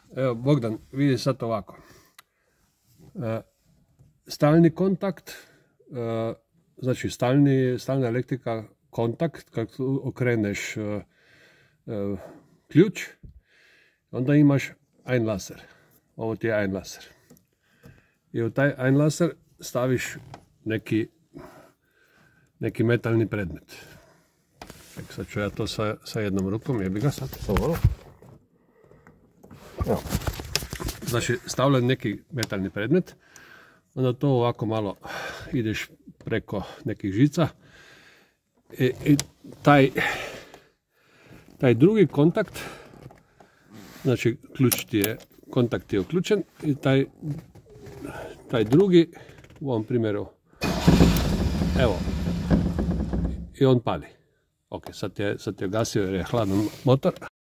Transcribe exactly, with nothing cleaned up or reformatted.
Evo, Bogdan, vidi sad ovako. E, stalni kontakt, e, znači stalni, stalna elektrika, kontakt, kad okreneš e, e, ključ, onda imaš Einlasser. Ovo ti je Einlasser. I u taj Einlasser staviš neki, neki metalni predmet. Ček, sad ću ja to sa, sa jednom rukom, jebi ga sad. Evo. Znači, stavljam neki metalni predmet, onda to ovako malo ideš preko nekih žica i, i taj, taj drugi kontakt, znači ključ ti je, kontakt je uključen i taj, taj drugi, u ovom primjeru, evo, i on pali. Ok, sad je, sad je gasio jer je hladan motor.